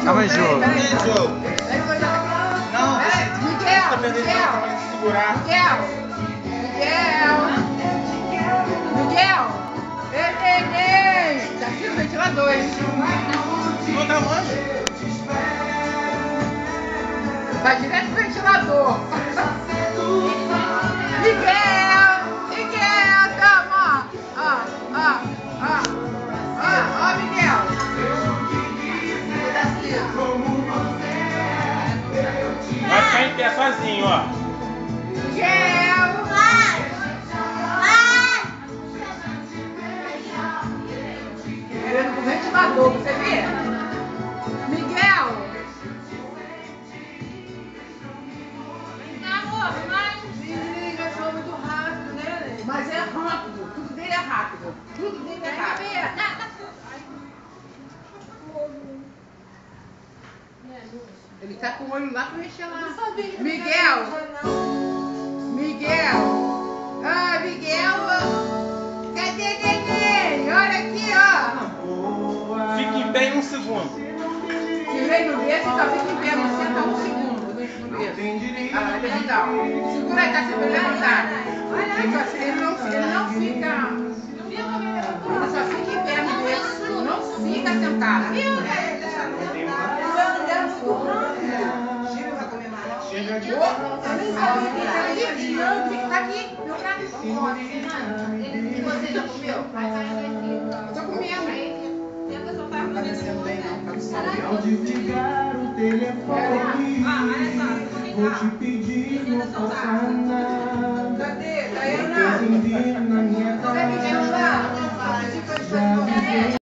Calma aí, Jô. Não, Miguel, tá perdendo tempo pra segurar. Miguel, ei, tá aqui no ventilador, hein? Segura a mão. Vai direto pro ventilador. Miguel, toma, ó, Miguel. Vai ficar em pé sozinho, ó. Miguel. Querendo pro ventilador, você vê? Miguel. Menina, foi muito rápido, né? Mas é rápido, tudo dele é rápido. Tudo dele é rápido. Ele tá com o olho lá pra mexer lá. Miguel! Ah, Miguel! Cadê neném? Olha aqui, ó! Fica em pé em 1 segundo. Tirei no berço, então fica em pé, não senta 1 segundo no berço. Ah, vai levantar. Segura aí, tá sempre levantado. Ele não fica. Ele só fica em pé no berço, não fica sentado. Chega de Tá aqui, meu prato. E você já comeu? Tô comendo. Não tá descendo bem, não. Tá no sol. Ao desligar o telefone, vou te pedir, não faça nada. Cadê? Eu na minha casa, já vi